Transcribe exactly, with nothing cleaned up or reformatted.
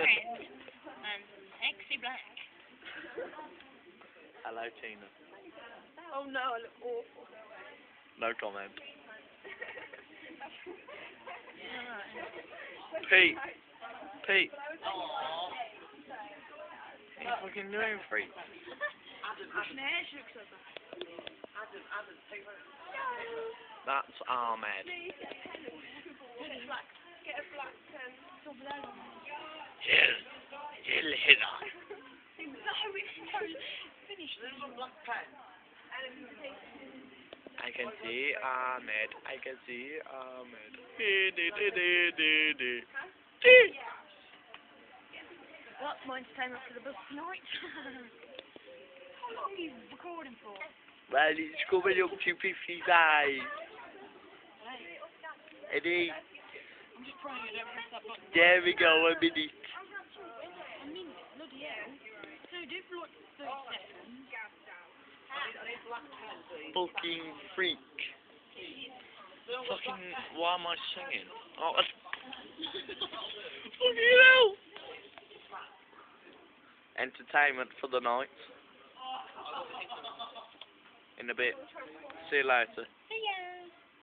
Red and sexy black. Hello, Tina. Oh no, I look awful. No comment. Yeah. Pete. Pete. What are you fucking doing, freak? Nash looks like that. That's Ahmed. Get a black, get a black pen. Jill. Jill Hitter. No, it's so finished. There's a black pen. I can see Ahmed. I can see Ahmed. Dee, dee, dee, dee, dee, dee. Dee. Well, that's my entertainment for the bus tonight. How long are you recording for? Well, it's coming up to fifty-five. Eddie. I'm just praying I don't press that button. There we go, a minute. A minute, bloody hell. So do it for like thirty seconds. Fucking freak. Fucking, why am I singing? Oh, that's... Fucking hell! Entertainment for the night. In a bit. See you later.